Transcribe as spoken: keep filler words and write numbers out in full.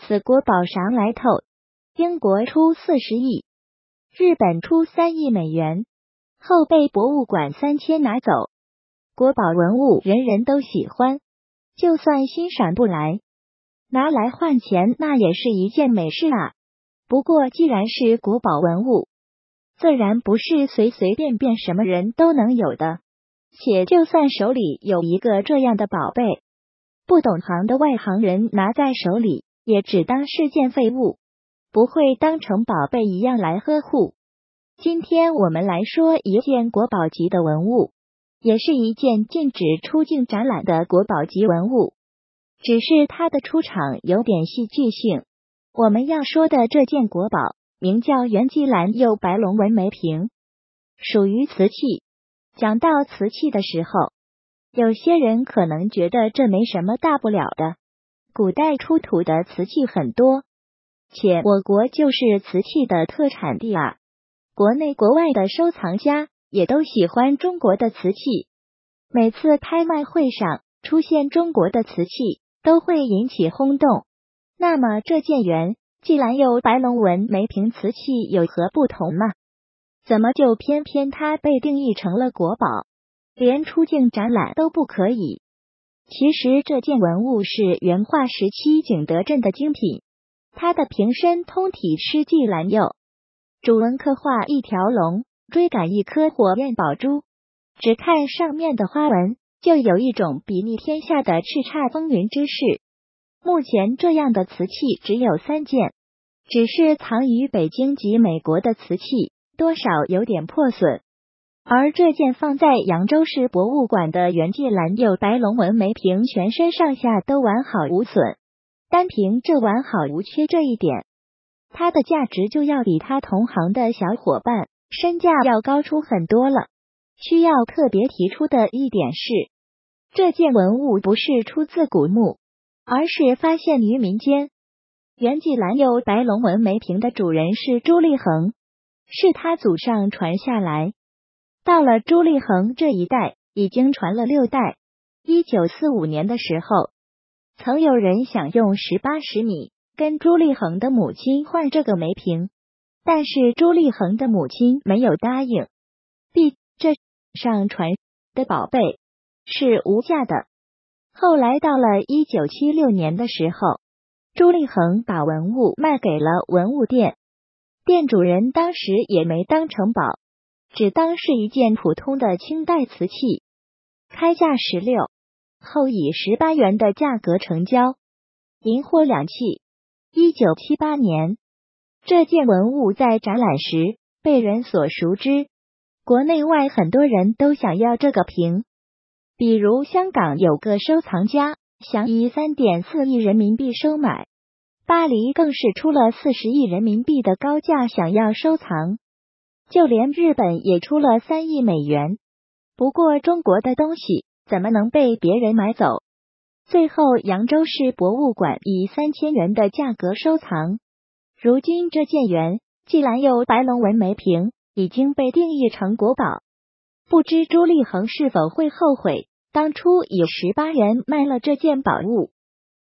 此国宝啥来头？英国出四十亿，日本出三亿美元，后被博物馆三千拿走。国宝文物人人都喜欢，就算欣赏不来，拿来换钱那也是一件美事啊。不过既然是国宝文物，自然不是随随便便什么人都能有的。且就算手里有一个这样的宝贝，不懂行的外行人拿在手里，也只当是件废物，不会当成宝贝一样来呵护。今天我们来说一件国宝级的文物，也是一件禁止出境展览的国宝级文物，只是它的出场有点戏剧性。我们要说的这件国宝名叫元济蓝釉白龙纹梅瓶，属于瓷器。讲到瓷器的时候，有些人可能觉得这没什么大不了的，古代出土的瓷器很多，且我国就是瓷器的特产地啊。国内国外的收藏家也都喜欢中国的瓷器，每次拍卖会上出现中国的瓷器都会引起轰动。那么这件元济蓝釉白龙纹梅瓶瓷器有何不同吗？怎么就偏偏它被定义成了国宝，连出境展览都不可以？其实这件文物是元化时期景德镇的精品，它的瓶身通体施济蓝釉，主纹刻画一条龙追赶一颗火焰宝珠，只看上面的花纹，就有一种睥睨天下的叱咤风云之势。目前这样的瓷器只有三件，只是藏于北京及美国的瓷器多少有点破损，而这件放在扬州市博物馆的元济蓝釉白龙纹梅瓶全身上下都完好无损，单凭这完好无缺这一点，它的价值就要比它同行的小伙伴身价要高出很多了。需要特别提出的一点是，这件文物不是出自古墓，而是发现于民间。元济蓝釉白龙纹梅瓶的主人是朱立恒，是他祖上传下来，到了朱立恒这一代已经传了六代。一九四五年的时候，曾有人想用十八十米跟朱立恒的母亲换这个梅瓶，但是朱立恒的母亲没有答应，毕这上传的宝贝是无价的。后来到了一九七六年的时候，朱立恒把文物卖给了文物店，店主人当时也没当成宝，只当是一件普通的清代瓷器，开价十六，后以十八元的价格成交，银货两讫。一九七八年，这件文物在展览时被人所熟知，国内外很多人都想要这个瓶。比如香港有个收藏家想以 三点四亿人民币收买，巴黎更是出了四十亿人民币的高价想要收藏，就连日本也出了三亿美元。不过中国的东西怎么能被别人买走？最后扬州市博物馆以三千元的价格收藏。如今这件元济蓝釉白龙纹梅瓶已经被定义成国宝，不知朱立恒是否会后悔当初以十八元卖了这件宝物。